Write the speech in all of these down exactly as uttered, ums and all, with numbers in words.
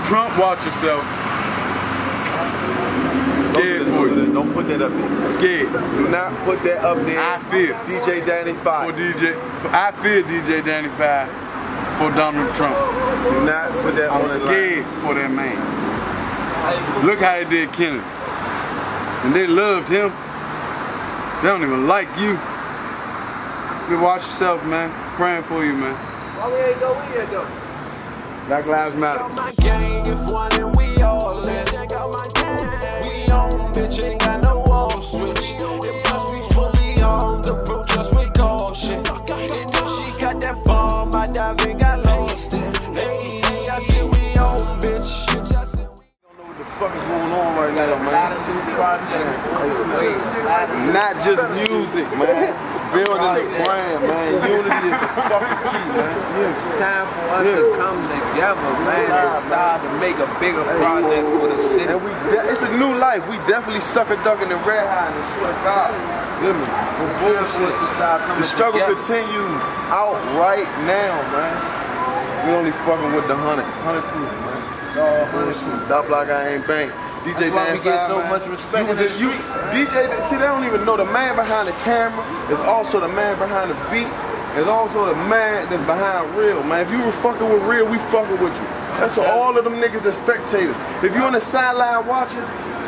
Trump, watch yourself. Scared for you. Don't put that up there. Scared. Do not put that up there. I fear. D J Danny Five. For D J, for, I fear D J Danny Five for Donald Trump. Do not put that I'm on the scared line. for that man. Look how they did Kennedy. And they loved him. They don't even like you. You watch yourself, man. Praying for you, man. Why we ain't go in yet, though? Black Lives Matter. Got my gang, if one and we all in. Check out my gang. We on, bitch, ain't got no wall switch. And plus we fully armed, approach us with caution. And if she got that bomb, I dive and got lost in. Hey, I said we on, bitch. Bitch, I said we don't know what the fuck is going on right now, man. A lot of new projects on the way. Not just music, man. Building the brand, man. Unity is the fucking key, man. It's time for us yeah. to come together, man, and start to make a bigger project for the city. And we, it's a new life. We definitely sucker ducking and red high and swear to God. Hear me? Bullshit. The struggle together. Continues out right now, man. We only fucking with the hundred, hundred proof, man. Oh, hundred proof. That block I ain't bang. D J That's why Dan we get Five, so man. much respect in the streets, man. D J, see, they don't even know the man behind the camera is also the man behind the beat. Is also the man that's behind real, man. If you were fucking with real, we fucking with you. That's for all of them niggas that spectators. If you on the sideline watching,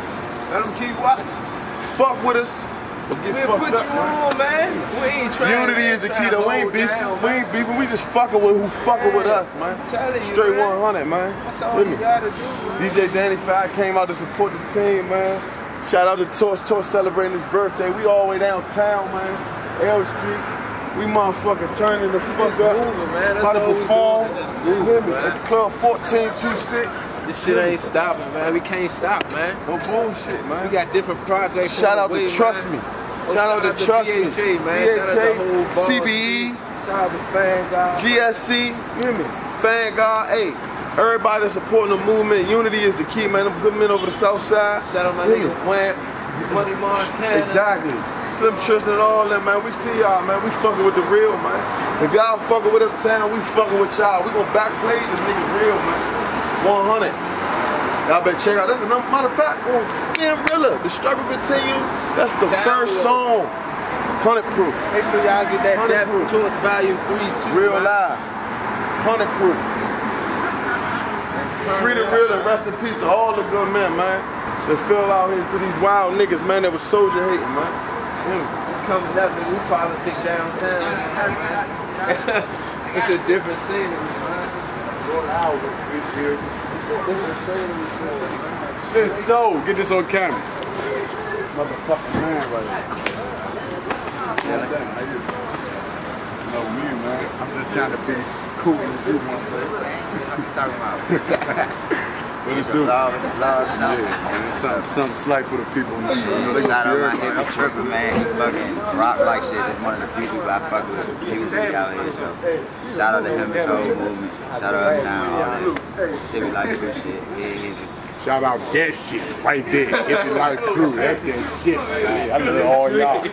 let them keep watching. Fuck with us. We'll get we'll fucked put up, you on, man. We ain't trying. Unity is the key. Though we ain't beefing. Down, we ain't beefing. We just fucking with who fucking yeah, with us, man. You, Straight man. one hundred, man. That's all you gotta do, man. D J Danny Five came out to support the team, man. Shout out to Torch. Torch celebrating his birthday. We all the way downtown, man. L Street. We motherfucking turning the fuck up. Moving, man. About to perform. You hear me? At the club fourteen two six. This shit ain't stopping, man. We can't stop, man. No bullshit, man. We got different projects. Shout out way, to Trust man. Me. Oh, shout, shout out to Trust Me. B H A, man. Shout out to the whole C B E. Shout out to Fangard. G S C. You hear me? Fangard. Hey, everybody supporting the movement. Unity is the key, man. Them good men over the south side. Shout out my nigga Wamp, Money Montana. Exactly. Slim Tristan and all that, man. We see y'all, man. We fucking with the real, man. If y'all fucking with Uptown, we fucking with y'all. We gonna backplay the niggas real, man. one hundred. Y'all better check out. That's another matter of fact. Oh, Spin Rilla. The struggle continues. That's the Down first song. Hundred proof. Make sure y'all get that Depth Torch Volume three too. Real man. live. Hundred proof. Free the real and rest in peace to all the good men, man. That fell out here to these wild niggas, man. That was soldier hating, man. Mm. Coming up, we politic downtown. It's a different scenery, man. Hey, Snow, get this on camera. Motherfucking man right here. You know me, man. I'm just trying to be cool with you, motherfucker. What you talking about? What it do? Love, love, yeah, man. Something, something slight for the people. You know, they gonna shout see out everybody. my hippie tripping, man. He fucking rock like shit. That's one of the few people I fuck with music out here. So shout out to him, his whole movement. Shout out Uptown, all that. Shit, we like to do shit. Yeah, yeah. Shout out that shit right there. Hippie Life Crew. That's that shit, man. I love all y'all.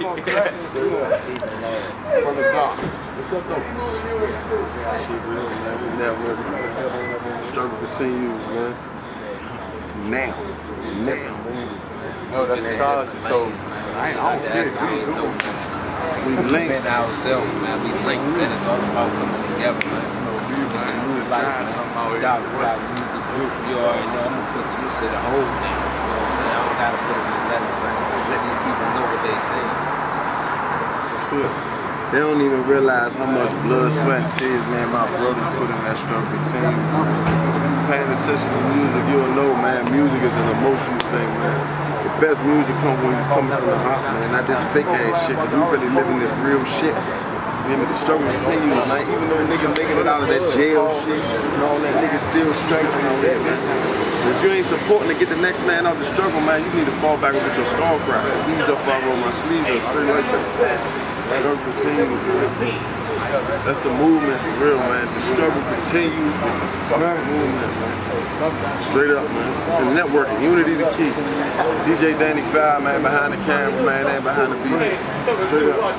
For the God. What's up, though? Shit real, man. We networking. Struggle continues, man. Now. Now. No, that's college told. I ain't on that. I ain't know. We link ourselves, man. We link, man. It's all about coming together, man. It's a new life, man. Without without music group, you already know. I'm gonna put the music the whole thing. You know what I'm saying? I don't gotta put it in letters, man. Let these people know what they say. That's it. They don't even realize how much blood, sweat, and tears, man, my brothers put in that struggle continue, man. If you paying attention to music, you'll know, man, music is an emotional thing, man. The best music comes when it's coming from the heart, man, not this fake ass shit, because we really living this real shit. You know, the struggle continues, man. Even though niggas making it out of that jail shit and all that, niggas still struggling out there, man. If you ain't supporting to get the next man out the struggle, man, you need to fall back with your skull crack. Ease up, I roll my sleeves up, straight like that. struggle continues, man. That's the movement for real, man. The struggle continues with the fucking movement, man. Straight up, man. The networking, unity the key. D J Danny Five, man, behind the camera, man, and behind the beat. Straight up.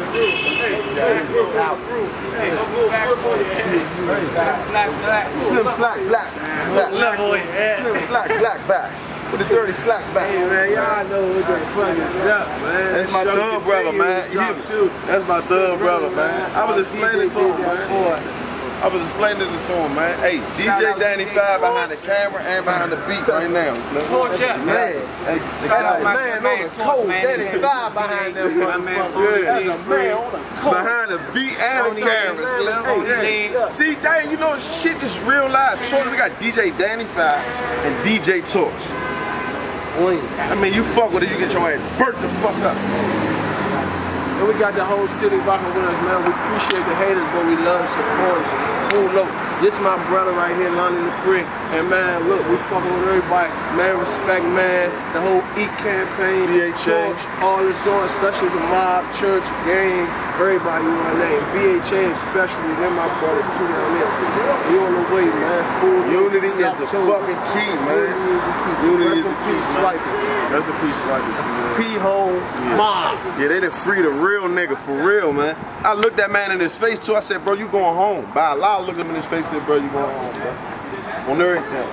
Slim Slack Black. Black. Slim Slack Black back. With the dirty slack back. Hey man, y'all know what the fuck is up, man. That's my thug brother, man. That's my thug brother, man. I was explaining to him, man. I was explaining it to him, man. Hey, D J Danny Five behind the camera and behind the beat right now. Torch up. Man, hey, shout out my man man, on the cold. Danny Five behind that motherfucker. That's a man on the cold. Behind the beat and the camera. Hey, yeah. See, dang, you know, shit is real live. So we got D J Danny Five and D J Torch. I mean, you fuck with it, you get your ass burnt the fuck up. And we got the whole city rocking with us, man. We appreciate the haters, but we love the supporters. Full low. This my brother right here, Lonnie the Free. And man, look, we fucking with everybody. Man, respect, man. The whole E campaign, B H A, Torch, all is on, especially the mob, church, gang, everybody you want to name. B H A especially, they're my brothers too down there. We on the way, man. Full unity is the fucking key, man. Unity is the key, Swiping. That's the peace swiping. P-hole, mob. Yeah, they done free the real nigga for real, man. I looked that man in his face too. I said, bro, you going home. By Allah, I looked him in his face and said, bro, you going home, bro. On everything.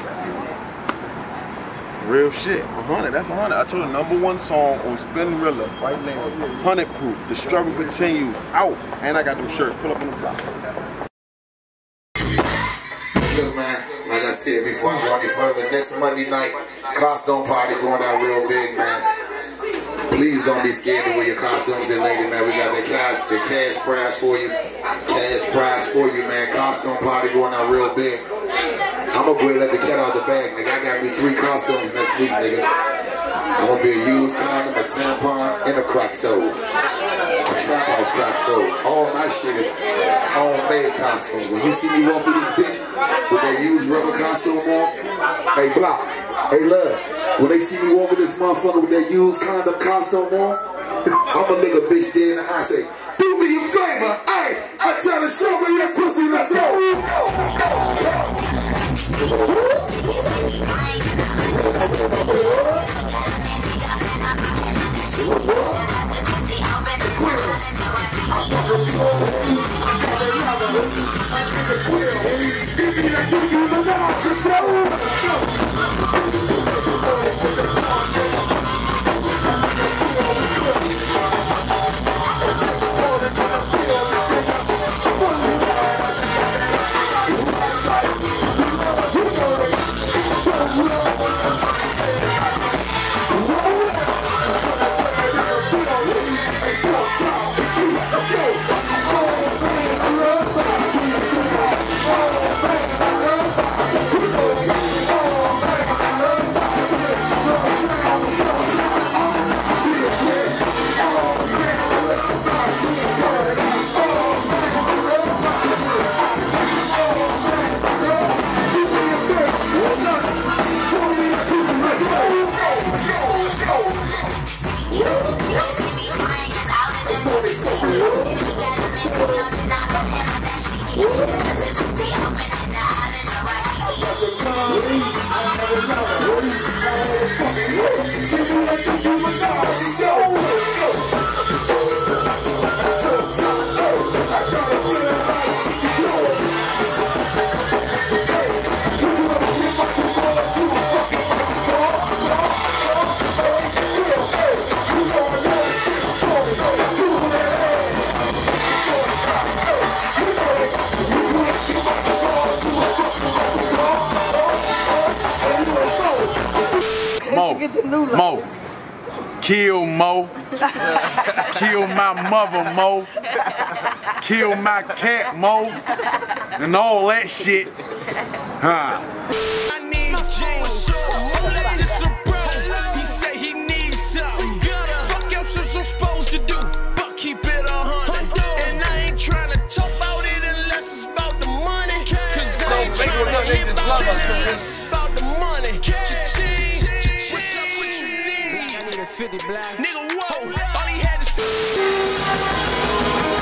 Real shit. A hundred. That's a hundred. I told the number one song on Spinrilla right now. Hundred proof. The struggle continues. Out. And I got them shirts. Pull up on the block. Look, man. Like I said before I go any further, next Monday night, costume party going out real big, man. Please don't be scared to wear your costumes in, lady, man. We got the cash, the cash prize for you. Cash prize for you, man. Costume party going out real big. I'm gonna go and let the cat out the bag, nigga. I got me three costumes next week, nigga. I'm gonna be a used condom, a tampon, and a crack stove. A trap house crack stove. All my shit is homemade costume. When you see me walk through this bitch with that used rubber costume on, hey, block, hey, love. When they see me walk with this motherfucker with that used condom costume on, I'ma lick a bitch dead in the eye and say, do me a favor, hey, I tell her, show me your pussy, let's Mo. Kill Mo. Kill my mother, Mo. Kill my cat, Mo. And all that shit. Huh. I need James. Let this a bro. He say he needs something. Fuck else is I'm supposed to do. But keep it a hundred. And I ain't trying to talk about it unless it's about the money. Cause I ain't trying to hear about it unless it's about the money. Cha-ching. What's up, what you need? I need a fifty black. Nigga, whoa. All he had to say.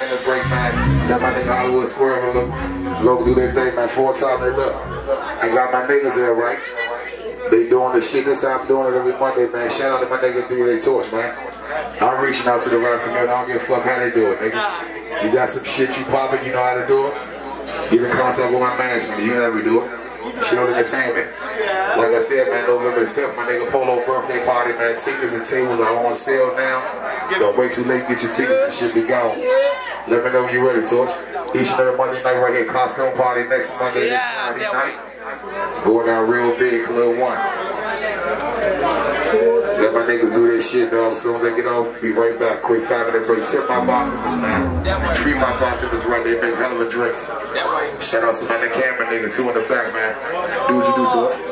in the break, man. Got my nigga Hollywood Square, look, look, do their thing, man. Four time they look. I got my niggas there, right? They doing the shit. This time I'm doing it every Monday, man. Shout out to my nigga D A Torch, man. I'm reaching out to the rap community. I don't give a fuck how they do it, nigga. You got some shit you poppin', you know how to do it? Get in contact with my management. You know how we do it. Shield Entertainment. Like I said, man, November the tenth, my nigga Polo birthday party, man. Tickets and tables are on sale now. Don't wait too late, get your tickets, it should be gone. Let me know when you're ready, Torch. Each and every Monday night right here, costume party next Monday, yeah, Friday night. Going out real big, Club One. Let my niggas do their shit, dog. As soon as they get off, be right back. Quick five minute break. Tip my bartenders, man. Treat my bartenders right. They make hell of a drinks. Shout out to my nigga camera nigga, two in the back, man. Do what you do to it.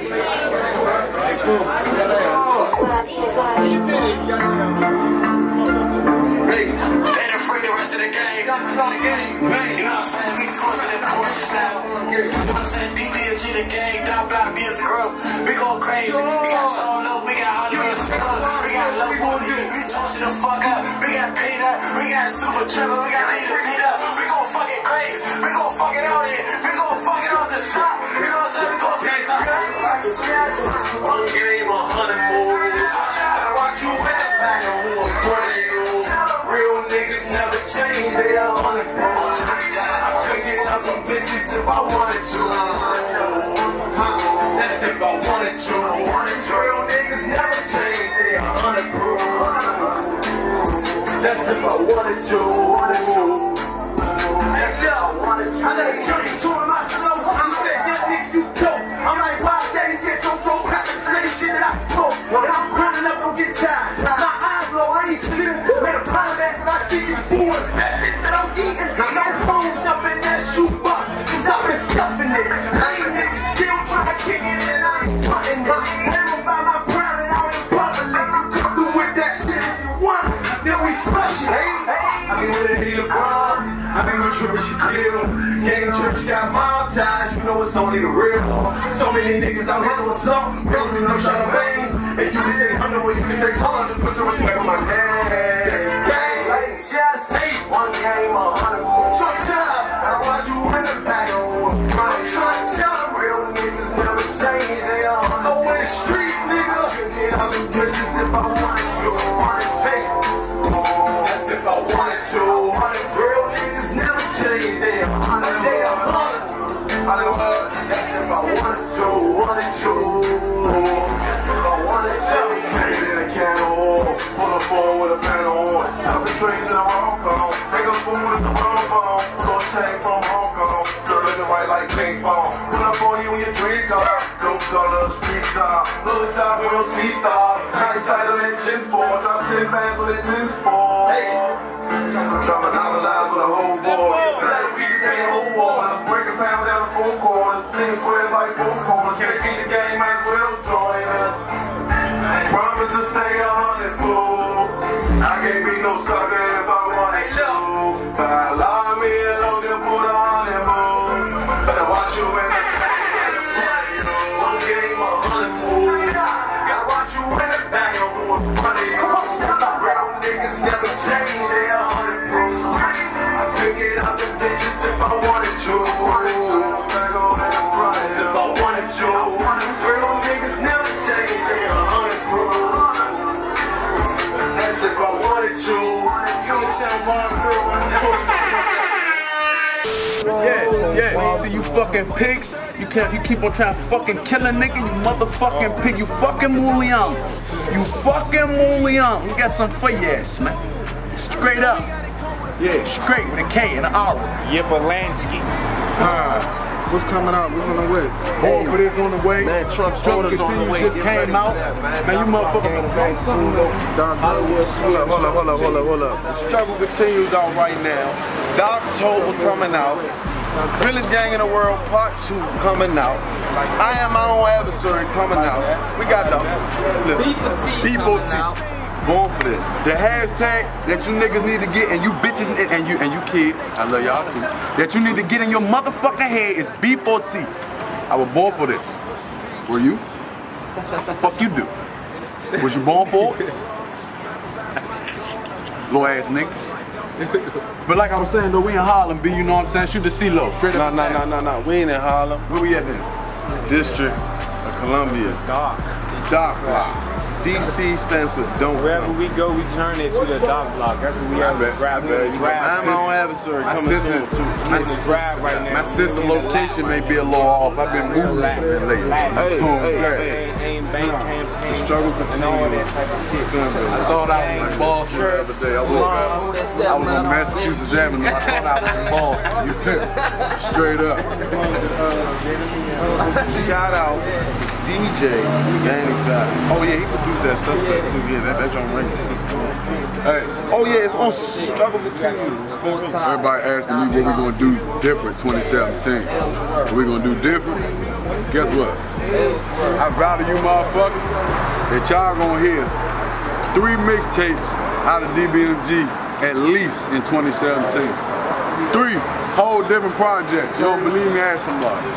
Hey, ain't afraid the rest of the game. You know what I'm saying? We torching the courses now. You know what I'm saying? D P G the gang, down block B as a group. We go crazy. We got Tolo, we got Hollywood Square, we got Lil Booty, we torching the fuck up. We got Peanut, we got Super Triple, we got Nita Vita. We gon' fuck it crazy. We gon' fuck it out here. We gon' fuck it off the top. You know what I'm saying? We gon' take it out. One game, a hundred more. I watch you back back and war in front of you. Real niggas never change, they are on the board. I could get up some bitches if I wanted to. That's if I wanted to. Real niggas never change, they are on the board. That's if I wanted to. That's if I wanted to. I got a journey to my flow. You said that nigga you dope. I'm like, wow, daddy said your flow crap and same shit that I smoke. And I'm grinding up, don't get tired. My eyes low, I ain't sleeping. Made a pound ass and I see you food. That bitch that I'm eating, no bones up in that shoebox. Cause I've been stuffing it. Lame niggas still trying to kick it and I ain't putting it. Never by my pride and out in public. You come through with that shit if you want. Then we flush it. I be with a D LeBron. I be with Triple Shaquille. Gang church got mob ties. You know it's only the real. So many niggas out here with some. Real do no shot of veins. And you can say underwear, you can say tall. Just put some respect on my name. Gang, like just say one game, a hundred more. Try to tell I watch you in the back. I'm trying to tell them real niggas never change. They are on the streets, nigga. Get out the ditches if I wanted to. Wanna take. That's if I wanted to. Real niggas never change. They are on the they are on Hollywood. That's if I wanted to. Wanted to. That's if I wanted to. Straight in a can of oil. Pull a phone with a pan of oil. Chopping trains in a wrong call. Make up food with the wrong phone. Go tank from Hong Kong. Still looking right like ping pong. Pull up on you in your dream car. Dope color, street top. Hood dog, we don't see stars. High side of that gin four. Drop ten fans with a ten four. Hey. Try to monopolize with a whole board. Better we can pay a whole war. Break a pound down to four quarters. Sling squares like four corners. Can't beat the game, might as well join us. Promise to stay a hundred, fool. I can't be no sucker if I wanted to. But I lie me alone, then put a hundred moves. Better watch you in the one game, a hundred moves. Gotta watch you in the back, I'm going front of you. Real niggas never change, they a hundred proof. I could get out the bitches if I wanted to. Back on in the front if I wanted to. Real niggas never change, they a hundred proof. That's if I wanted to. You can tell my girl Yeah, yeah. See you fucking pigs. You can't. You keep on trying to fucking kill a nigga. You motherfucking pig. You fucking Mulian. You fucking Mulian. We got some for your ass, man. Straight up. Yeah, straight with a K and an R. Yipolansky. Ah. What's coming out? What's on the way? All for this on the way. Man, Trump's orders on the way. Just came out. Man, man, you motherfucker. Hollywood Square. Hold up, hold up, hold up, hold up. The struggle continues out right now. October coming out. Realest Gang in the World Part two coming out. I Am My Own Adversary coming out. We got the B four T. Born for this. The hashtag that you niggas need to get, and you bitches and, and you and you kids, I love y'all too, that you need to get in your motherfucking head is B four T. I was born for this. Were you? Fuck you do. Was you born for it? Low ass nigga. But like I was saying though, we in Harlem, B, you know what I'm saying? Shoot the C-Lo, straight No, up. no, no, no, no. We ain't in Harlem. Where we at then? District of Columbia. Dark. Dock Block. D C stands for don't Wherever come. we go, we turn into the dock block. That's what we I have bet, to grab. I bet. We grab. I'm my own adversary My coming soon sister, too. my, the drive right now. my sister location may be a little off. I've been moving a bit lately. Hey, You know what I'm hey, saying? hey. Aim bank campaign. The struggle and all that continues. type of shit. I thought I was in Boston the other day. I woke up. I was on Massachusetts Avenue. I thought I was in Boston. Straight up. Shout out D J Danny Fat. Oh yeah, he produced that Suspect too. Yeah, that that joint ring. Hey, Oh yeah, it's on Struggle Continues. everybody asking me what we gonna do different twenty seventeen. What we gonna do different? Guess what? I value you motherfuckers that y'all gonna hear three mixtapes out of D B M G at least in twenty seventeen. Three whole different projects. You don't believe me? Ask somebody.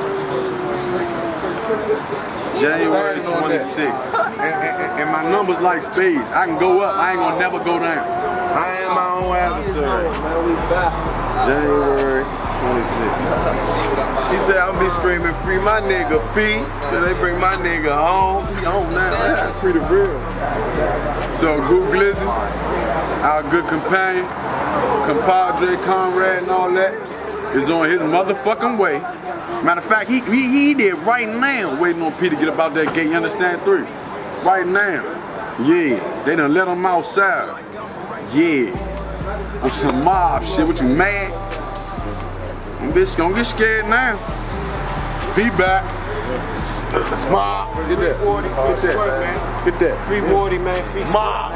January twenty-sixth. And, and, and my numbers like spades. I can go up. I ain't gonna never go down. I am my own adversary. January twenty-sixth. He said I'll be screaming free my nigga P. So they bring my nigga home. He home now. That's pretty real. So Goo Glizzy, our good companion, compadre, comrade, and all that, is on his motherfucking way. Matter of fact, he he, he did right now, waiting on P to get up out that gate. You understand? Three, right now. Yeah, they done let him outside. Yeah, on some mob shit. What you mad? Them bitch gonna get scared now. P back. Mob, get that. Get that. Get that. Free Morty, man. Free Mob.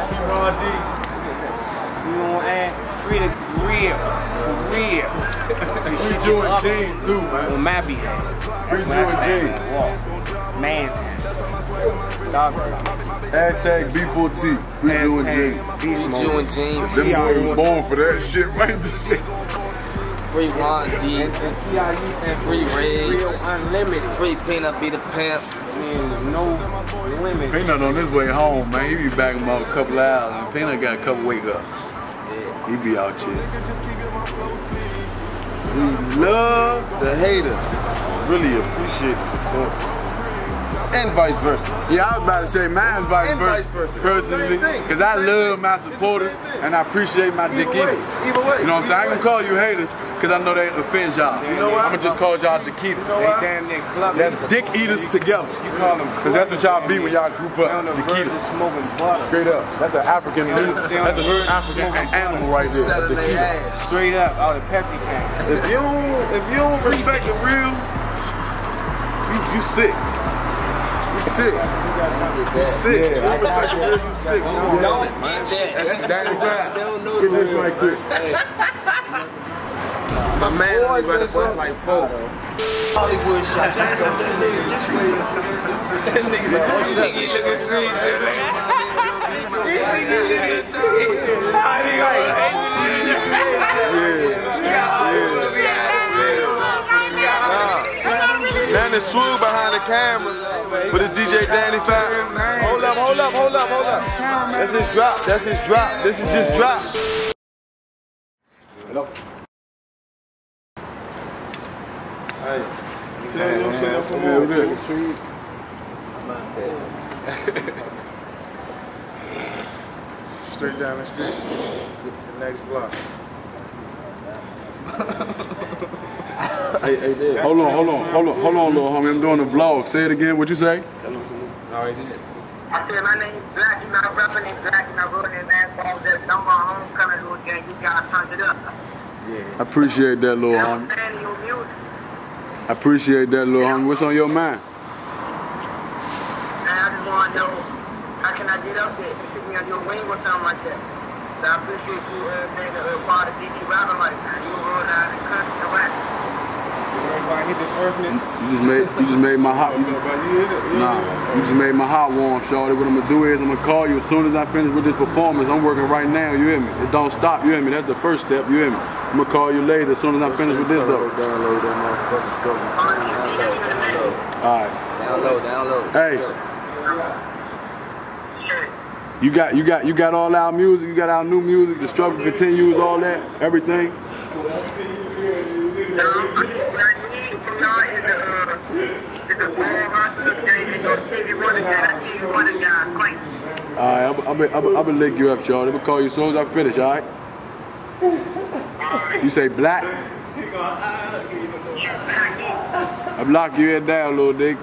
You want to add free the real, for real. Free Joe and Gene too, man. On my behalf. Free Joe and Gene. Man time. Dog block. Hashtag B four T. Free Joe and Gene. Free Joe and Gene. Them boys was born for that shit, right? Free Juan D, And C I E and free Real Riggs, Unlimited. free Peanut be the pimp. There's no limit. Peanut on his way home, man. He be back in about a couple hours, and Peanut got a couple wake ups. He be out here. We love the haters. Really appreciate the support. And vice versa. Yeah, I was about to say mine's vice And versa, vice versa. personally, Same thing. because I Same love thing. my supporters and I appreciate my dick Either way, eaters. either way, You know what I'm saying? I either ain't gonna call you haters because I know they offend y'all. You know what? I'm gonna just call y'all dick eaters. They damn near club. That's dick eaters together. You call them Because that's what y'all be when y'all group up. on the Dick verge of eaters. smoking butter. Straight up. That's an African, that's a very African animal right there. That's a Selling their keeper. ass. Straight up, out of Pepsi can. If you don't, if you don't respect the real, you, you sick. You sick. You sick. If you don't respect the real, you sick. Come on. Don't get that. That's Danny Fat. Get this right quick. My man only run a bus like four. Hollywood shot. This nigga looking sweet. This nigga looking Now the swoop behind the camera with his D J Danny Fat. Hold up, hold up, hold up, hold up. That's his drop. That's his drop. This is just drop. Hey, tell your shit up for more. Straight down the street. The next block. Hey, hey, there. Hold on, hold on, hold on, hold on, little homie. I'm doing a vlog. Say it again. What you say? I said my name's Black, you know, rapping named Black, and I wrote in that ball that no more homecoming who again, you gotta turn it up. I appreciate that, little And homie. I'm saying your music. I appreciate that, little homie. What's on your mind? And I just wanna know, how can I get up there? You took me on your wing or something like that. So I appreciate you uh, being a part of D Q rapping like that. You roll down and cut the rap. Everybody hit this earthness. You just made, you just made my hot. You just, nah, you just made my hot warm, shorty. What I'm gonna do is I'm gonna call you as soon as I finish with this performance. I'm working right now. You hear me? It don't stop. You hear me? That's the first step. You hear me? I'm gonna call you later as soon as I finish with this though. Download that motherfucking struggle. All right. Download, download. Hey. Shit. You got, you got, you got all our music. You got our new music. The struggle continues. All that, everything. No, what I need from y'all is a, uh, is a ball hustle game. It's gonna take you one of y'all. I need one of y'all fight. All right, I'm gonna I'm I'm lick you up, y'all. They will call you as soon as I finish. All right. You say black? I block your head down, little dick.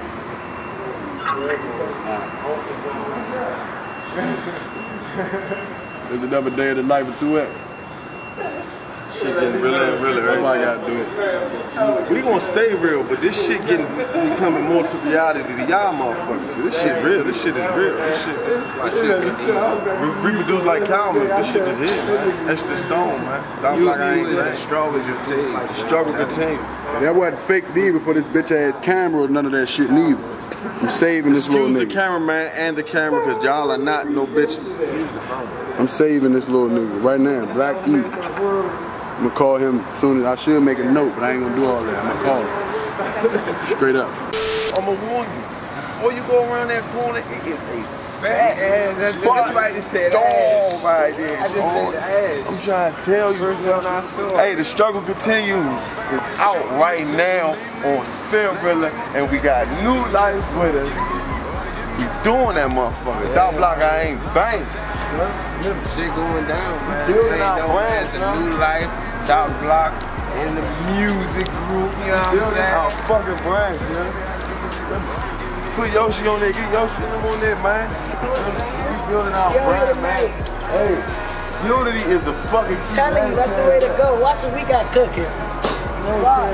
There's another day of the life of two X. Shit getting realer and realer. Somebody gotta do it. We gonna stay real, but this shit getting becoming more to reality to y'all motherfuckers. So this shit real. This shit is real. This shit, this shit re reproduce like Calvin. This shit is it, man. That's the stone, man. That's you like I ain't you man. as strong as your team. The struggle continue. That wasn't fake neither for this bitch ass camera or none of that shit neither. I'm saving this little Excuse nigga. the cameraman and the camera, cause y'all are not no bitches. I'm saving this little nigga right now. Black E. I'm gonna call him as soon as I should make a note, but I ain't gonna do all that. I'm gonna call him. Straight up. I'ma warn you. Before you go around that corner, it is a fat ass. That's, that's why I just said dog right there. I just said the ass. I'm trying to tell you. Hey, the struggle continues. It's out right now on Spirilla, and we got New Life with us. We doing that motherfucker. Dot block, I ain't bang. Shit going down, man. Building Ain't our no brands, as a New Life, Dot Block, and the music group, you know what I'm Building saying? our fucking brands, man. Put Yoshi on there, get Yoshi on there, man. We building our brand, man. Hey, unity is the fucking key. Telling you, that's the way to go. Watch what we got cooking. Wow.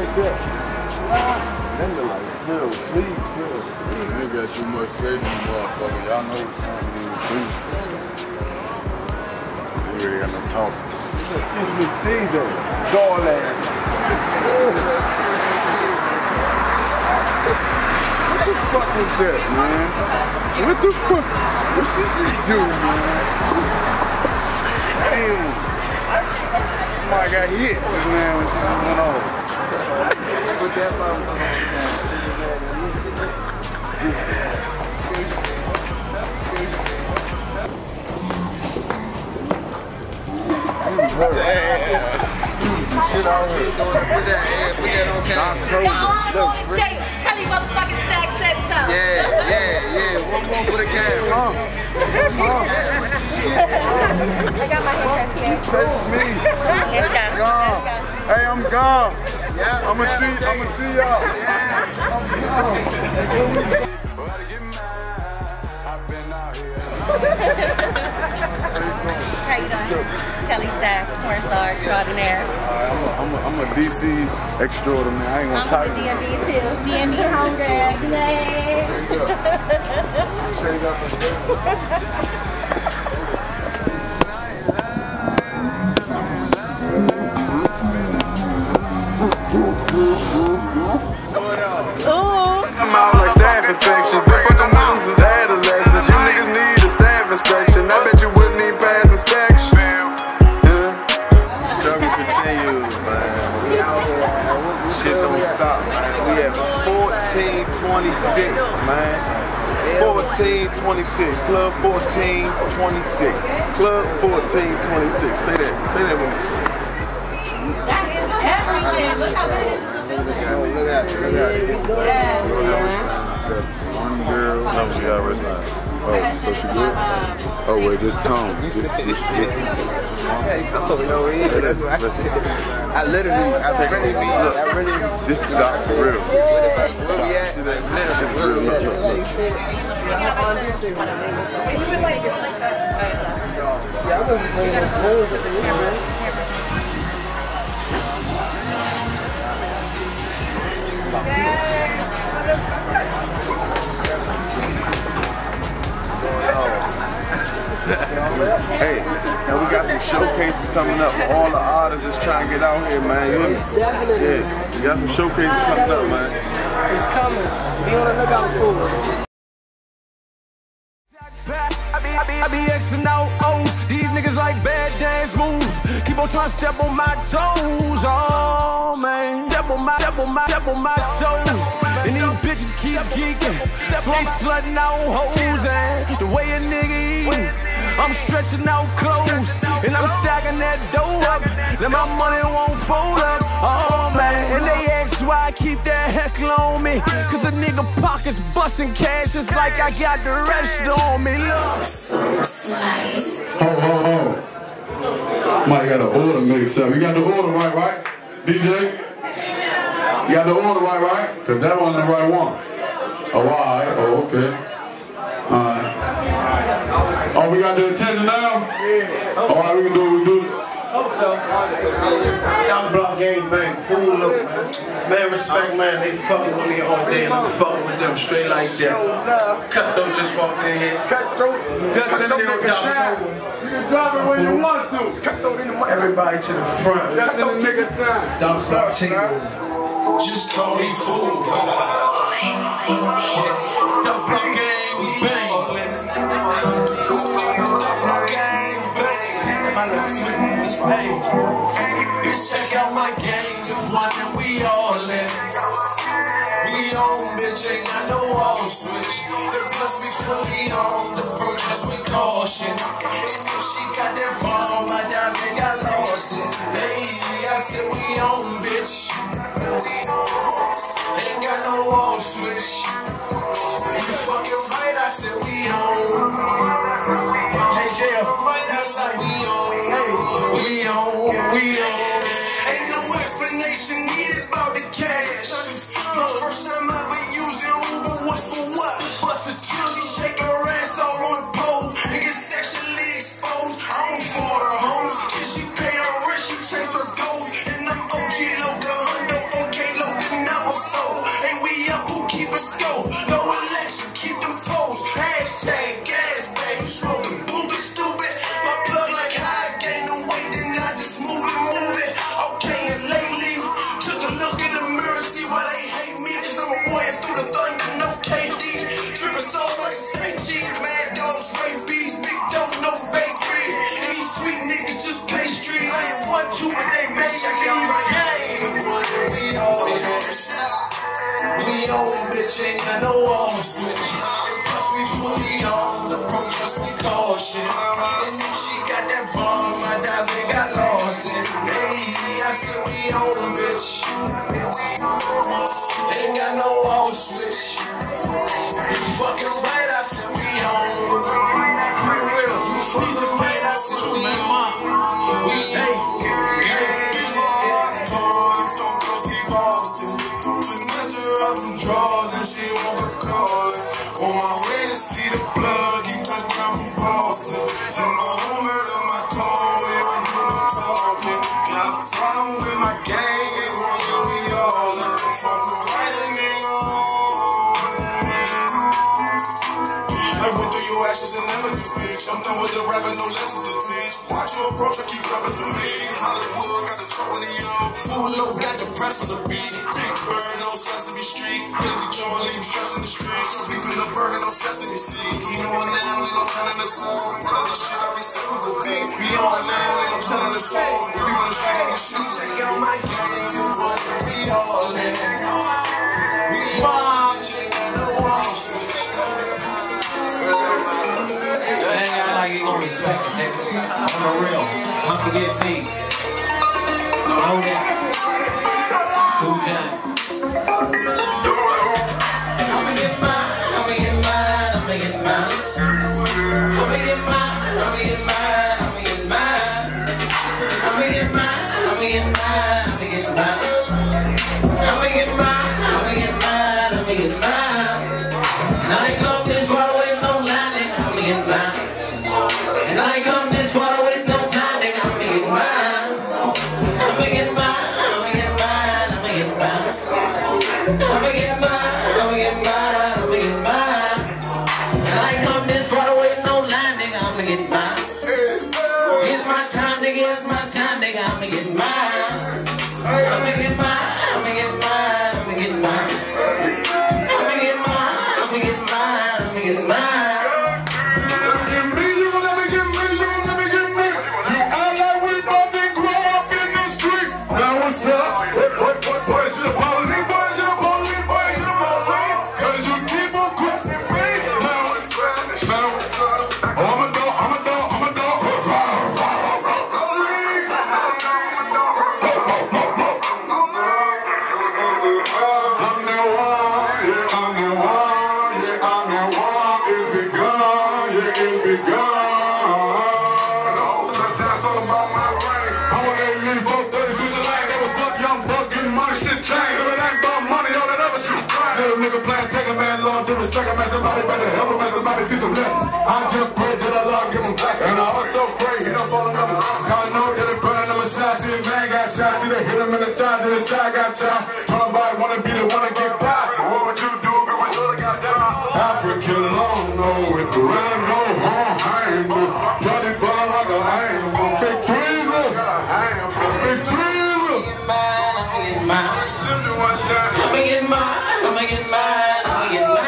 Please, please. I ain't got too much to say to you motherfucker. Y'all know what time it is. We really got no talk. Excuse me, Caesar. Darling. What the fuck was that, man? What the fuck? What she just do, man? Damn. Somebody got hit, man, when she just went off. Put that motherfucker. Damn. Shit on here. Put that ass, put that on camera. Look, Kelly motherfucking Stack said so. Yeah, yeah, yeah. One more for the camera. I got my haircut here. That's me. Let's go. Gone. Let's go. Hey, I'm gone. Yeah, I'ma see, I'ma see y'all. How you doing? Kelly Stack, porn star extraordinaire. I'm a, I'm a D C extraordinaire. I ain't gonna talk. I'm a D M V too. D M V hungry. Yay. Straight up. Ooh. I'm out like staph infections. Been fucking with them since adolescence. You niggas need a staph inspection. I bet you wouldn't need pass inspection. Yeah. Struggle continues, man. Shit don't stop, man. We at fourteen twenty-six, man. fourteen twenty-six. Club fourteen twenty-six. Club fourteen twenty-six. Say that. Say that with me. That is everything. Look how good it is. Look at it, look at it. One girl. No, she got rest line. Oh, so she good? Oh, wait, just tone. Just, just, just. Oh, no, yeah, that's what I said. I literally, I really mean, look, I really. This is Doc for real. Yeah, literally. Look, look, look. Hey, and we got some showcases coming up for all the artists that's trying to get out here, man. You Definitely. Yeah, we got some showcases coming up, man. It's coming. Be on the lookout for it. I be, I be, I be Xing out O's. These niggas like bad dance moves. Keep on trying to step on my toes, oh man. Step on my, step on my, step on my toes. And these bitches keep geeking. So I'm slutting out hoes and the way a nigga eat, I'm stretching out clothes and I'm stacking that dough up. Then my money won't fold up. Oh man, and they ask why I keep that heckle on me. Cause a nigga pockets busting cash just like I got the rest on me. Look. Ho, ho, ho. Mike got the order mixed up. You got the order right, right? D J? You got the order right, right? Cause that wasn't the right one. Oh, alright. Oh, okay. Alright. Oh, we got the attention now? Yeah. Alright, we can do what we do. Hope so. Young Block Gang Bang, fool look, man. Man, respect, man. They fucking with me all day and I'm fucking with them straight like that. Cutthroat just walked in here. Cutthroat. Just in there with Doctor. You can drop it when you want to. Cutthroat in the money. Everybody to the front. Just in the nigga time. Doctor Block table. Just call me fool. Young Block Gang Bang. Hey, bitch, check out my gang, the one that we all in. We on, bitch, ain't got no all switch. It must be fully on, the approach us with caution. And if she got that bomb, my diamond got lost it. Hey, I said we on, bitch. Ain't got no all switch. You fucking right, I said we on. Hey, Jill, right, I said we on. We on, we on. Ain't no explanation needed about the cash. My first time ever using Uber was for what? What's the chill? She shake her ass all on the pole and get sexually exposed. I don't fault her homes. Shit, she pay her rent, she chase her goals. And I'm O G Loca, Hundo, OK Loca, never fold. And we up who keep a scope. No election, keep them poles. Hashtag gas bag, you smoking booty stupid. My plug like high gain the weight, then I just move it, move it. Okay, and lately, took a look in the mirror, see why they hate me. Cause I'm a boy through the thunder, no K D. Trippin' souls like a steak cheese, mad dogs, rabies, big dope, no bakery. And these sweet niggas just pastry. I ain't want you, but they bitch, check out my game. We all in. We on, bitch, ain't got no all switch. Plus we fully on, the pro trust we caution. And if she got that bomb, my diamond got lost in. Hey, I said we on, bitch. Ain't got no all switch. You fucking right, I said we on. Free will, you fucking right, I said we on. We hey, draws and she wants to call it. On my way to see the plug, he touched down from Boston. You know who murdered my car, we don't do no talking. Got a problem with my gang, ain't one that we all in. Fuck the right a nigga on. I went through your actions and never you bitch. I'm done with the rapping, no lessons to teach. Watch your approach, I keep rapping for me. Hollywood got the trouble in you. Full low, got the press on the beat. Big bird, no Sesame Street. Busy John, leave stress in the streets. We finna burn no Sesame seeds. You know what now, ain't no telling the song. One of the shit I be simple with me. We on now, ain't no telling the song. We on the street, ain't shit. Check out my game, you what we all in. We on, check out no wall switch. That ain't like you gon' respect it, nigga. I'm a real. I'm gonna get paid. Know that. Cool time. I'ma get mine, I'ma get mine, I'ma get mine. I'ma get mine, I'ma get mine, I'ma get mine. I'ma get mine, I'ma get mine, I'ma get mine. I'ma get mine, I'ma get mine, I'ma get mine. And I ain't come this far to waste no line, nigga, I'ma get mine. And I ain't come this far to waste no time, nigga, I'ma get mine. I'ma get mine, I'ma get mine, I'ma get mine. I'ma get mine, I'ma get mine, I'ma get mine. And I ain't come this far to waste no line, nigga, I'ma get mine. It's my time, nigga, it's my time, nigga, I'ma get mine. I'ma get mine, I'ma get mine, I'ma get mine. I'ma get mine, I'ma get mine. plan, take a man, Lord, do respect him, man, somebody better help him, man, somebody teach him lessons. I just pray that Allah give him blessings. And I also pray he don't fall in love with God know that it burning him a shot, see a man got shot, see they hit him in the thigh, then his side got chopped. Nobody wanna be the one to get by. What would you do if it was you that got down? African long, no, with the rain, no, huh, I ain't no. Bloody ball like a handle. Take tweezer, big tweezer. I'ma get mine, I'ma get mine, I'ma get mine, I'ma get mine.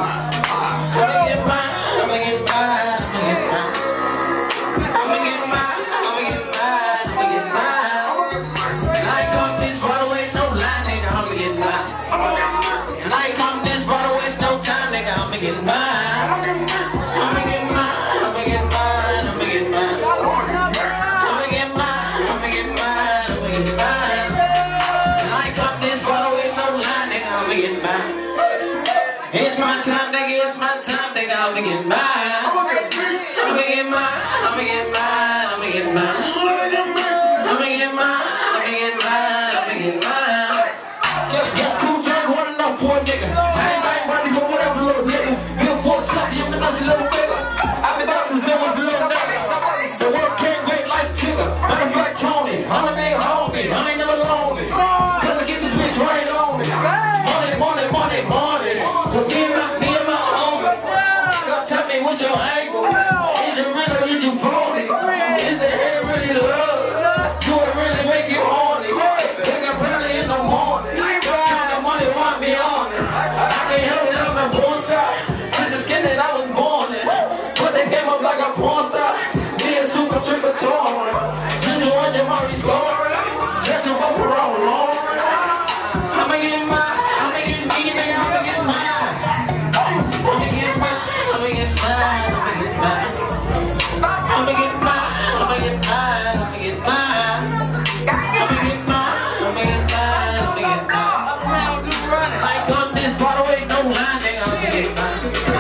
I'ma get mine, I'ma get mine, I'ma get mine. I'ma get mine, I'ma get mine, I'ma get mine. And I ain't come this far away, no lie, nigga, I'ma get mine. And I ain't come this far away, no time, nigga, I'ma get mine. I'ma get mine, I'ma get mine, I'ma get mine. I'ma get mine, I'ma get mine, I'ma get mine. And I ain't come this far away, no lie, nigga, I'ma get mine. It's my time, nigga, it's my time, nigga, I'ma get mine. I'ma get mine, I'ma get mine, I'ma get mine. I'ma get mine, I'ma get mine, I'ma get mine. Yes, yes, cool Jones, wanna know for a nigga. I ain't buying money for whatever little nigga. Bill for top, you can us a little bigger. I've been out the zone was a little nigga. The world can't wait like Tigger. Matter of fact, Tony, I'm a nigga homie. I ain't never lonely. Cause I get this bitch right on me. Money, money, money, money. So me and my, me and my homie. So tell me what's your angle? Is it real or is you phony? Is the hair really love? Do it really make you horny? Wake up early in the morning. Count the money, want me on it. I can't help it, I'm a porn star. This is skin that I was born in. Put the game up like a porn star. Me and Super Triple Torn. Ginger on your Murray scoring. Just a rope around Lauren. I'ma get mine. I'ma get me, nigga. I'ma get mine. I'ma get mine. I'ma get mine. I'ma get mine. I'ma get mine. I'ma get mine. I'ma get mine. I'ma get mine. I'ma get mine. I'ma get mine. I come this far away, no line, nigga. I'ma get mine.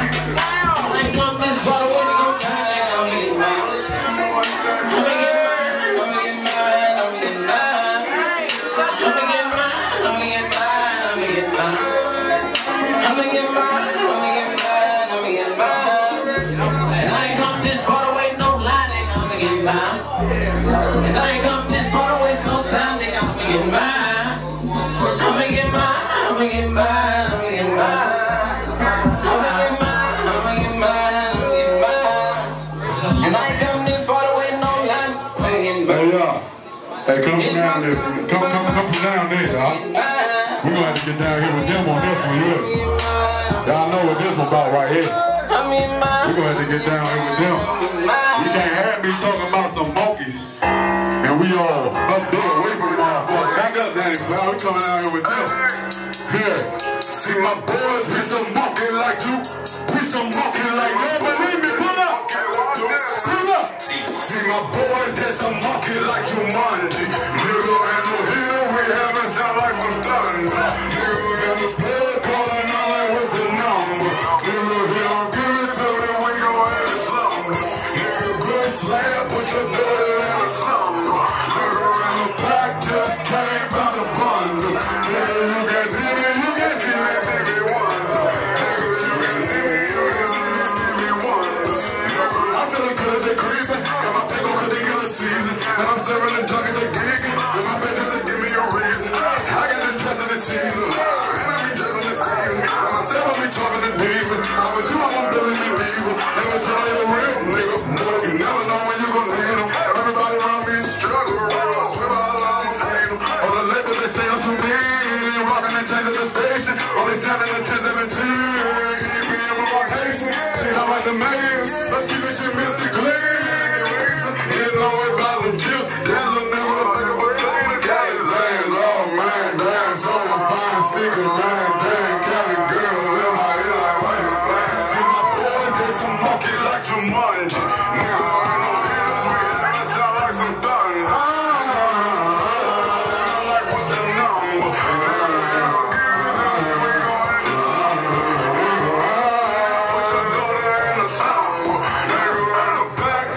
I come this far away, no time, nigga. I'ma get mine. I'ma get mine. I'ma get mine. I'ma get mine. I'ma get mine. I'ma get mine. I'ma get mine. I'ma get mine. I'ma get mine. I'ma get mine. And I ain't come this far away, no line, nigga. I'ma get mine. And I ain't come this far away, no time, nigga. I'ma get mine. I'ma get mine. I'ma get mine. I'ma get mine. I'ma get mine. I'ma get mine. I'ma get mine. And I ain't come this far away, no line. I'ma get mine. Hey, y'all. Hey, come from down there. Come, come, come from down there, y'all. We're gonna have to get down here with them on this one, yeah. Y'all know what this one about right here. We're gonna have to get down here with them. You can't have me talking about some monkeys. And we all up there waiting for the motherfucker. Back up, Danny. Well, we coming out here with them. Here. See my boys, we some monkey like you. We some monkey like you. Believe me, pull up. Pull up. See my boys, there's some monkey like you, Monday. Nigga in the hill, we having sound like some thunder. Nigga in the blood, calling out like what's the number. Nigga, he don't give it to me, we gon' have something. Nigga, good slab, put your dirty in the summer. Nigga in the pack, just came out the bundle. Nigga, you can see me, you can see me, baby, wonder. Nigga, you can see me, you can see me, baby, wonder. I feel good at the creeping, and my pick on ridiculous season. And I'm serving the junk at the gig, and my fetish said, give me a reason. I got the dress in the season, and I be dressing the season. And myself, I be talking to demons. I was you, I'm Billy me evil. Never tell you the real nigga. Boy, you never know when you gon' need them. Everybody around me struggling, I swear by Allah, I'm freedom. All the labels, they say I'm too mean. Rockin' and changing the station. Only seven and ten, seventeen. E P M of our nation. She how like the man. Let's keep this shit mystically. You know it about them chill. That little nigga look like a potato. Got his ass all man. Damn, so I'm fine sneaker, man. Damn, Cali girl in my ear like, why you playing? See my boys, they some monkey like Jumanji. Nigga, I know haters, we having sound like some thunder. Like, what's the number? We gon' have the summer. Put your daughter in the summer. Nigga, in the back.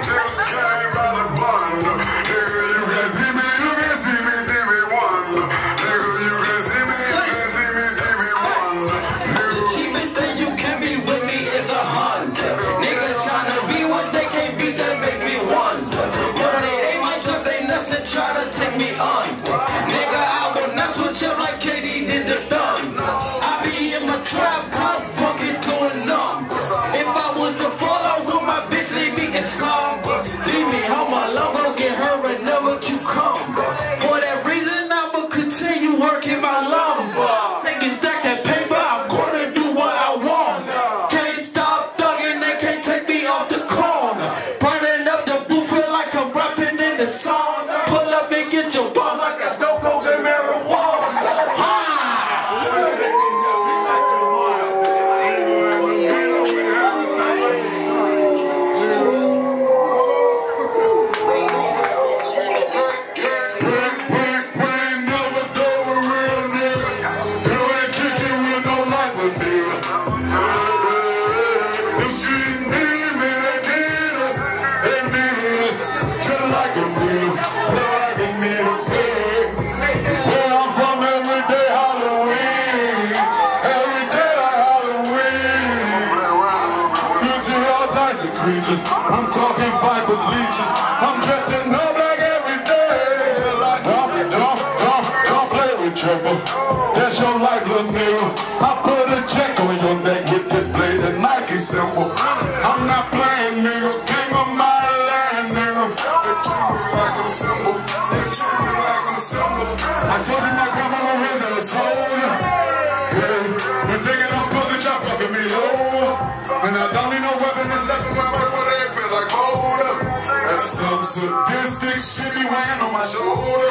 types of creatures. I'm talking vipers, leeches. I'm dressed in all black every day. Don't, don't, don't, don't play with trouble. That's your life, little nigga. I put a check on your neck with this blade, the Nike symbol. I'm not playing, nigga. King of my land, nigga. They treat me like I'm simple. They treat me like I'm simple. I told you my grandma was in a soul. You're thinking I'm pussy, y'all fucking me over. And I don't need no weapon to let my work with it feel like older. And some sadistic shit be weighing on my shoulder.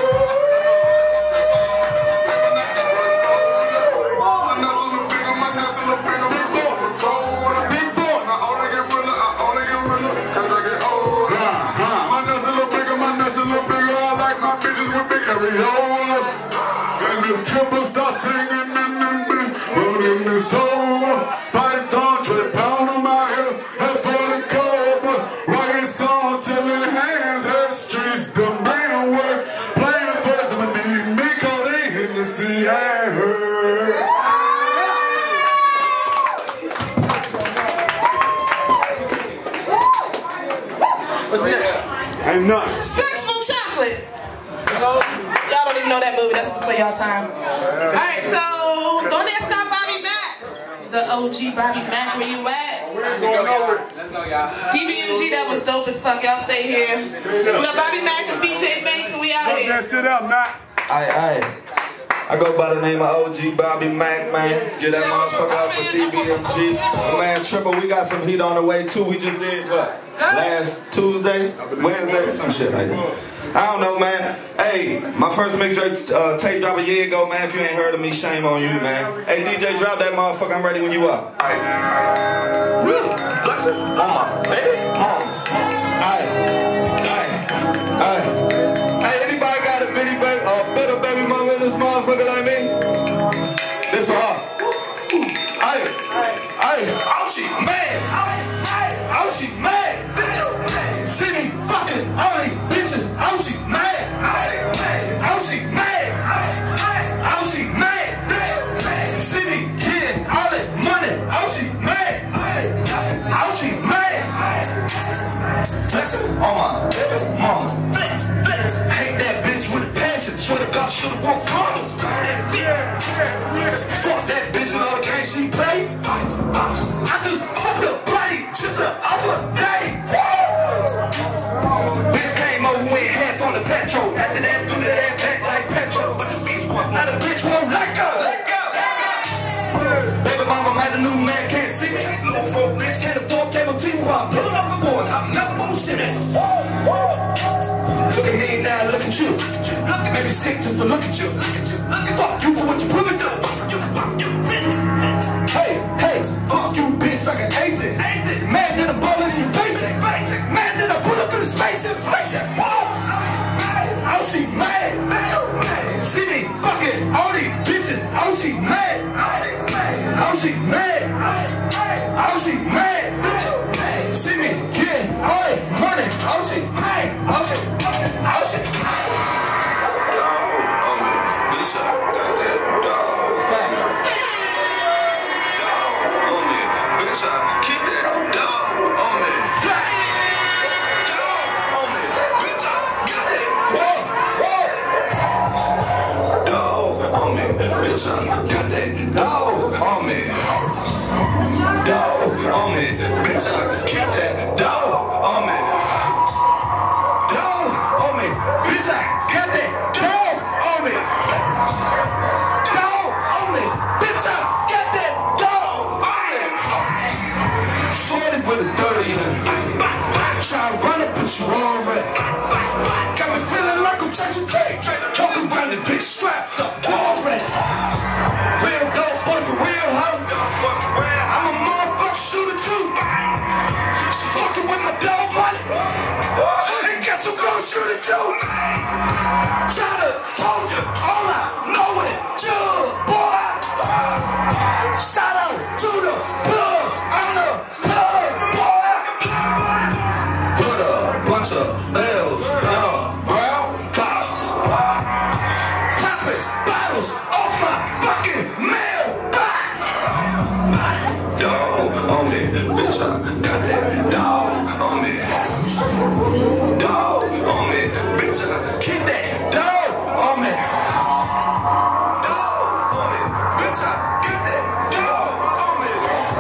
My nuts a little bigger, my nuts a little bigger. Big boy, big boy. I only get realer, I only get realer as I get older. My nuts a little bigger, my nuts a little bigger. I like my bitches with big areola. And the triple start singing. It's over. Python, Trey pound on my head, head for the cold. Writing song till it hands, head streets, the man work. Playing first, I'ma need me, cause they hit the sea, I heard. What's that? Ain't nothing. Sexual chocolate. Y'all don't even know that movie, that's before y'all time. Alright, so, don't they stop Bobby Mack? The O G Bobby Mack, where you at? Let's go, y'all. D B U G, that was dope as fuck. Y'all stay here. We got Bobby Mack and B J Banks, and we out here. That shit up, Mac. Aye, aye. I go by the name of O G Bobby Mack, man. Get that motherfucker out for D B M G. Man, Triple, we got some heat on the way too. We just did what? Last Tuesday? Wednesday? Some shit like that. I don't know, man. Hey, my first mixtape uh, tape drop a year ago, man. If you ain't heard of me, shame on you, man. Hey, D J, drop that motherfucker. I'm ready when you are. Alright. Really? Bless it. Mama. Baby. Mama. Alright. Alright. Alright. Hey, anybody got a bitty baby, a better baby mama in this motherfucker like me? This for her. Alright. Alright. Oh, she mad. Oh, she mad. See me fucking all these bitches. Oh, she's mad. Oh, she mad. Oh, she mad. See me getting all that money. Oh, she's mad. Oh, she mad. Flexing on my baby mama. Hate that bitch with a passion. Swear to God, should've walked condoms. Fuck that bitch and all the games she played. I just fucked up buddy just the other day. Bitch came over, went half on the petrol. After that, threw the ass back like petrol. But the bitch won't, now the bitch won't let go. Let go. Baby mama mad, the new man can't see me. Little broke bitch can't afford cable T V. I'm pulling up the boards, I'm never bullshitting. Look at me now, look at you. Maybe sick just to look at you. Fuck you for what you put me through. Hey, hey, fuck you, bitch, like an agent. Mad that I'm balling in your basic. Mad that I pull up in the space inflation. Oh, she mad. See me fucking all these bitches. Oh, she mad. Oh, she mad. Oh, she mad. See me getting all that money. Oh, she mad. Oh, she mad. Oh, she mad. Dog on me. Bitch, I got that dog. Dog on me. Bitch, I keep that dog on me. Dog on me. Bitch, I got that. Dog on me. Bitch, I got that dog on me. Dog on me. Bitch, I keep that dog on me. Dog on me. Bitch, I got that dog on me. Dog on me. Bitch, I got that dog on me. forty with a thirty in it. Try to run up, but you already. Got me feeling like I'm chasing Drake. Walking around this bitch strapped up already. Real dope boy for real, hoe. I'm a motherfucker shooter too. She fucking with my dog money. And guess who gonna shoot it too? Shotta told you all I know it, you boy. Shout out to the plug, I'm the plug boy. Put a bunch of bells in a brown box. Pop it. dog on me. Bitch, I got that dog on me. Dog on me. Bitch, I keep that dog on me. Dog on me. Bitch, I got that dog on me.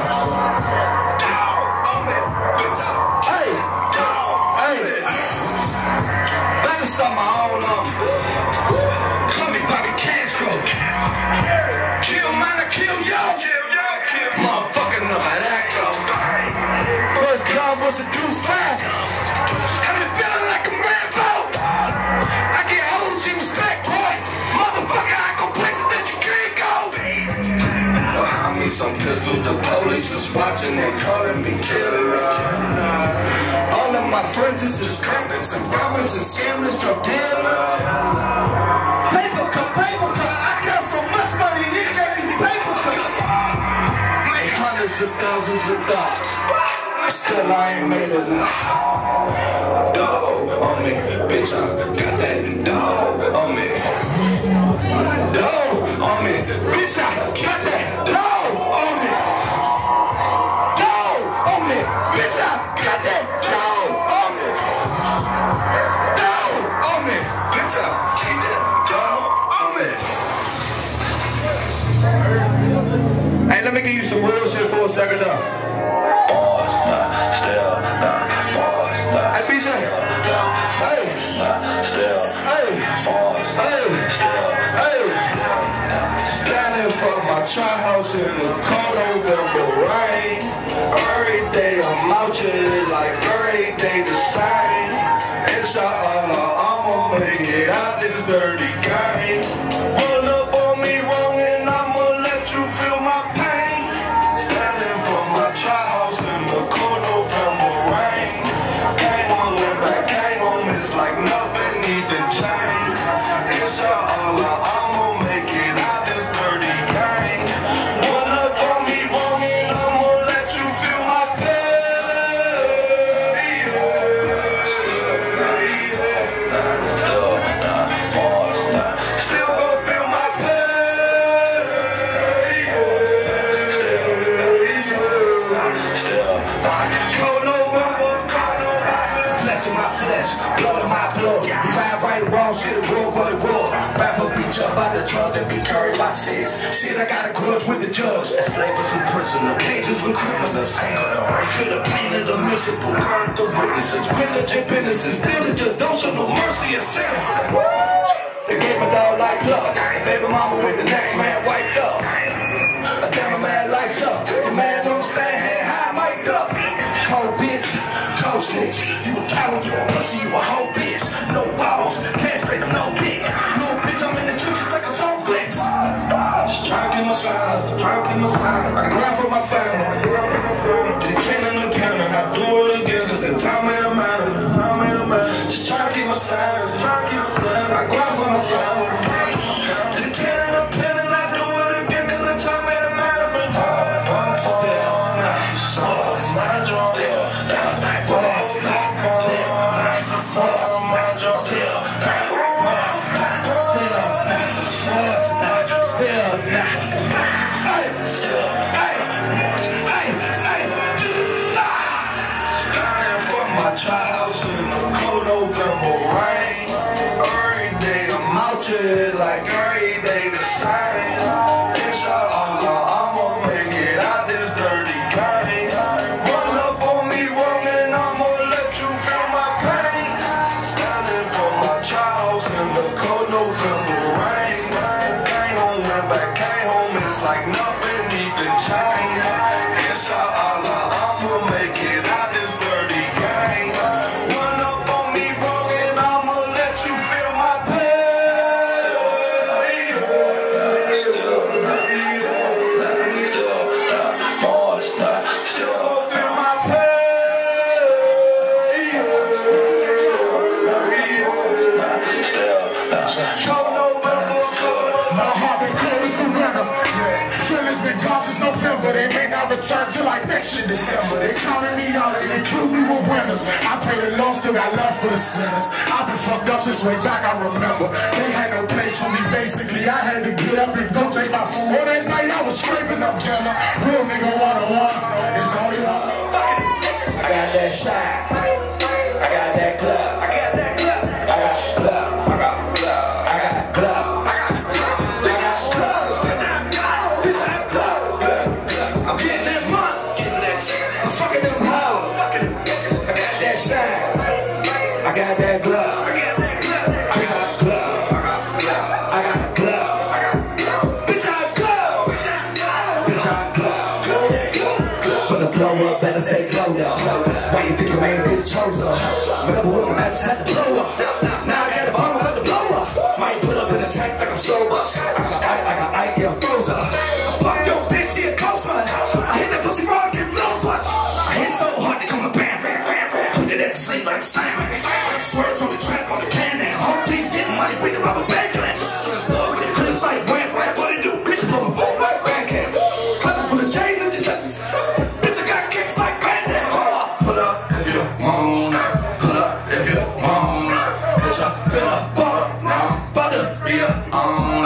Dog on me. Bitch, I, hey, dog, hey. Let me start my own number. Call me Bobby Castro. Kill mine, I kill y'all. Motherfucking number that go. First club was a deuce five. Have me feeling like a Rambo. I get O G respect, boy. Motherfucker, I go places that you can't go. I mean some pistols, the police is watching and calling me killer. All of my friends is just carpets and robbers and scammers, drug dealers. Paper cut, paper cut. I got so much money, it gave me paper cuts. Made hundreds of thousands of dollars. Still I ain't made enough. Dog on me, bitch, I got that dog on me. Dog on me, bitch, I got that dog on me. Dog on me, bitch, I got that dog on me. Dog on me, bitch, I keep that dog on me. Hey, let me give you some real shit for a second though. Hey, B J. Hey. Hey. Hey. Hey. Standing for my tri-house in the cold November rain. Every day I'm out here like every day the same. Inshallah, I'ma make it out this dirty game. Run up on me wrong and I'ma let you feel my pain. Standing for my tri-house in the cold November rain. Gang on the back, gang on, it's like nothing need to change. Inshallah, I'ma make it out this dirty game. Run up on me wrong and I'ma let you feel my pain. Still gonna feel my pain. Cold November, cold November. Flesh in my flesh, blood in my blood. We ride right or wrong, shit, it roll, but it roll. Rap up, beat up by the drug, then be carried by six. Shit, I got a grudge with the judge. Enslavers and prisoner, cages with criminals. Anger, right, feel the pain of the miserable. Burn the witnesses, pillage and businesses. Diligence, don't show no mercy and sense. They gave a dog like luck. Baby mama with the next man wiped up. A damn man lights up. The man don't stand head high, mic'd up. Cold bitch, cold snitch. You a coward, you a pussy, you a whole bitch. No balls, can't straight up no dick. Little bitch, I'm in the trenches like a zone blitz. Just trying to get my sign. I grind for my family. Just killing the counter. I do it again, cause the time ain't a matter. Just trying to get my sign. I grind for my family. Just killing the pen and I do it again, cause the time ain't a matter. Still return till like next year December. They counted me out and they proved we were winners. I paid the loss, still got love for the sinners. I've been fucked up since way back, I remember. They had no place for me, basically. I had to get up and go take my food. All that night I was scraping up dinner. Real nigga one-on-one, it's only one. I got that shine, I got that club, I got that club, I got club, I got club, I got club, I got club, I got club, bitch I got club, I'm getting that money, getting that shit, I'm fucking them hoes, I got that shine, I got that club, I got that club, bitch I got club, I got club, I got club, I got club, bitch I got club, bitch I got club, for the flow up, better stay close up. Why you think your main bitch chose up? Remember when my matches had to blow up? Now I got a bomb, I'm about to blow up. Might put up in a tank like I'm Starbucks. I got Ike, I got Ike, yeah, I'm frozen. Fuck your bitch, she a ghost man. I hit that pussy raw, get blows what? I hit so hard, they come and bam, bam, bam, bam. Put it at the sleep like a salmon. I swear from the track on the cannon. Whole team getting money with the rubber band glance. With the clips like wham, wham, what it do? Bitch, blowing full like Bandcamp. Clutching full of J's and just bitch, I got kicks like Bandit. Pull up if you want, pull up if you want. Bitch, I been a ball now, about to be a on.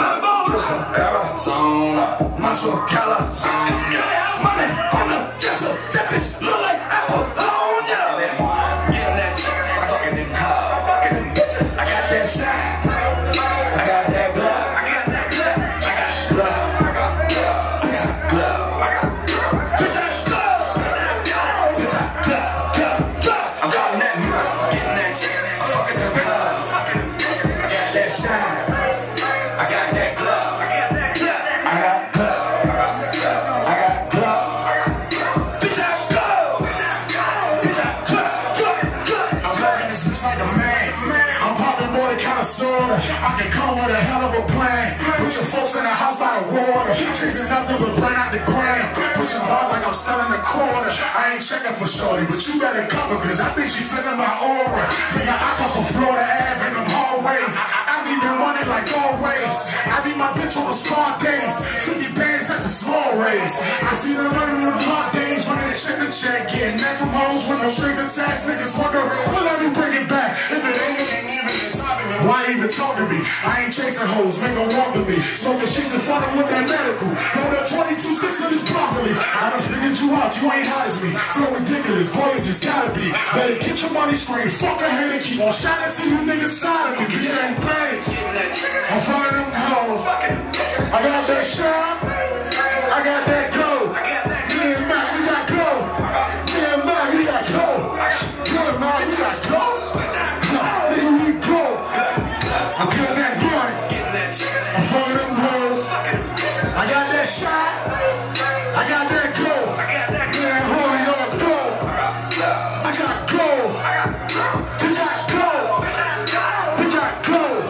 Arizona, Montreal, California. Money on the dresser, that bitch look like Apollonia. Getting that check, I'm fucking them hoes, I'm fucking them bitches. I got that shine, I got that glove, I got that glove, I got glove, I got glove, I got glove, I got glove, bitch I got glove, bitch I got glove, bitch I got glove, glove. I'm getting that money, getting that check, I'm fucking them hoes, fucking them bitches. I got that shine, I got that glove, I got that glove, I got glove, I got glove, I got glove, I got glove, bitch I got glove, bitch I got glove, bitch I got glove, glove. I'm rocking this bitch like a man. I'm popping more than kind of soda. I can come with a hell of a plan. Put your folks in the house by the water. Chasing nothing but burn out the gram. Pushing bars like I'm selling a quarter. I ain't checking for shorty, but you better cover, cause I think she feeling my aura. Nigga, I come from Florida Ave in them hallways. I need the money like always. I need my bitch on the smart days. fifty bands, that's a small raise. I see them running them hard days, running check to check. Getting that from hoes with no strings attached. Niggas wonder, well, let me bring it back. If it ain't, it ain't even the top of me. Why even talk to me? I ain't chasing hoes, make them walk to me. Smoking sheets in front of with that medical. Throw that twenty-two sticks in this broccoli. I done figured you out, you ain't hot as me. So ridiculous, boy, you just gotta be. Better get your money straight, fuck ahead and keep on shining till you niggas side of me. Bitch, ain't paid. I'm front of them hoes. I got that shine, I got that gold. Me and Mac, we got gold. Me and Mac, we got gold. Good man, we got gold. Nigga, we gold. I'm getting that money. I'm front of them hoes. I got that shot. I got that gold. Man, holy on gold. I got gold. Bitch, I gold. Bitch, I gold.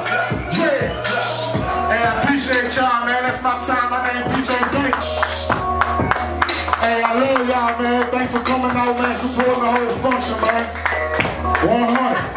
Yeah. Hey, I appreciate y'all, man. That's my time. My name is D J Blink. Hey, I love y'all, man. Thanks for coming out, man. Supporting the whole function, man. one hundred.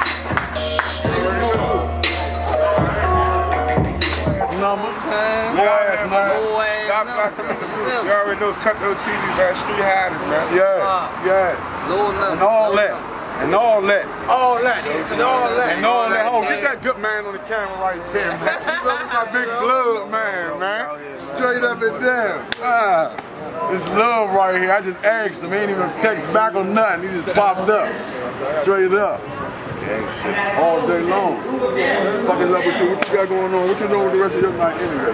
Number time. Yeah, man. You already know Cutthroat T V, man. Street Hiders, man. Yeah, yeah. And all that. And all that. All that. And all that. And all that. Oh, get that good man on the camera right there, man. That's our big blood man, man. Straight up and down. Ah, it's love right here. I just asked him. He ain't even text back or nothing. He just popped up. Straight up. All day long. Fucking up with you. What you got going on? What you doing with the rest of your night anyway?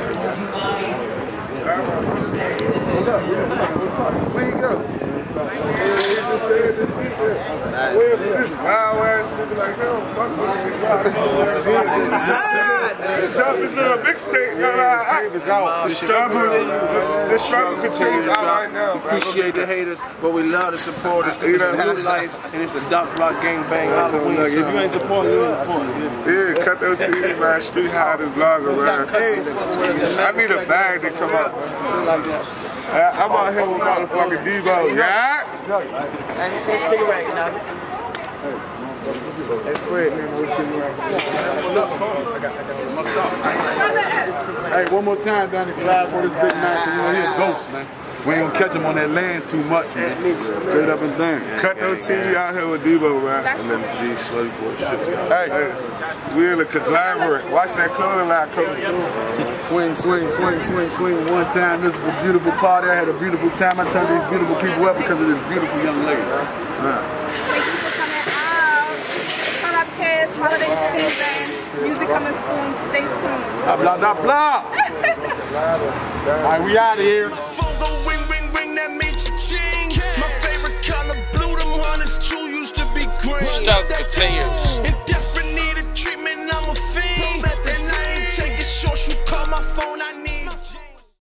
Where you go? Drop this little mixtape. The struggle continues out right now. Appreciate the haters, but we love the supporters. It's a new life, and it's a Duck Block gangbang Halloween. If you ain't supporting, you ain't supporting. Yeah, Cutthroat T V, man. Street Hiders vlogger, man. I need a bag to come up. I'm out here with motherfucking Debo. Yeah? And this cigarette, you know. Hey, Fred, man, what you Hey, one more time, Donnie, fly for this big man, because you know he a ghost, man. We ain't gonna catch him on that lens too much, man. Straight up and down. Cut no T V out here with Debo, man. And then the G Slutty Boy shit. Hey, hey, we'll collaborate. Watch that clothing line coming through. Swing, swing, swing, swing, swing. One time, this is a beautiful party. I had a beautiful time. I turned these beautiful people up because of this beautiful young lady. Uh. Thank you for coming out. Shout out kids, holiday season. Music coming soon. Stay tuned. Blah, blah, blah, blah. All right, we out of here. Ring, ring, ring, that makes you change. My favorite color, blue, them hunters true used to be green. Stuck continues. In desperate need of treatment, I'm a fiend. And I ain't taking short, you call my phone, I need